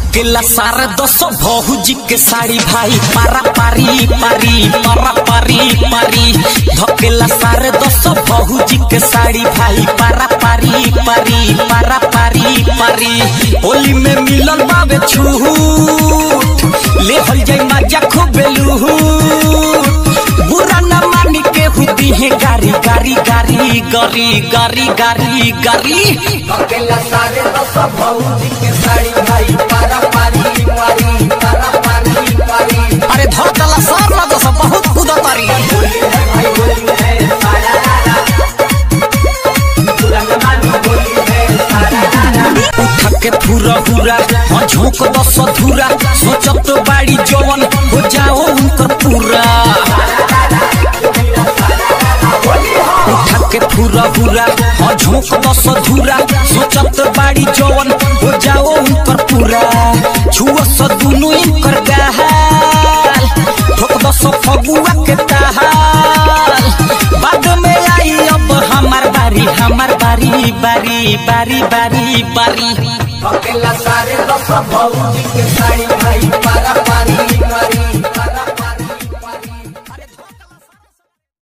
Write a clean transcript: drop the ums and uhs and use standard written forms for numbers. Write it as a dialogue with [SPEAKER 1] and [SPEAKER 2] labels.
[SPEAKER 1] धकेला सारे 200 भौजी के साड़ी भाई पारा पारी पारी पारा पारी पारी। धकेला सारे 200 भौजी के साड़ी भाई पारा पारी पारी पारा पारी पारी। होली में मिलन बाबे छूट ले हल जाई मजा खूबे लूट। बुरा न मानी के हुदी है गारी गारी गारी गारी गारी गारी गारी।
[SPEAKER 2] धकेला सारे 200 भौजी के साड़ी भाई पारा पारी पारी पारा पारी पारी।
[SPEAKER 1] अरे धकेला सार ना 200 बहुत कूदा तारी।
[SPEAKER 2] भाई होली है सारा लाला रंग मानी होली है सारा लाला।
[SPEAKER 1] उठा के पूरा पूरा हाँ झोंक 200 धूरा सोचत बाड़ी जवन हो जाओ उनकर पूरा। उठा के पूरा पूरा हाँ झोंक 200 धूरा सोचत बाड़ी जवन हो जाओ उनकर पूरा। छुआ स दुनु इनकर गाल ठोक 200 फगुआ के ताहाल। बाद में आई अब हमार बारी बारी बारी बारी बारी।
[SPEAKER 2] धकेला सारे 200 भौजी के साड़ी भाई पारा पारी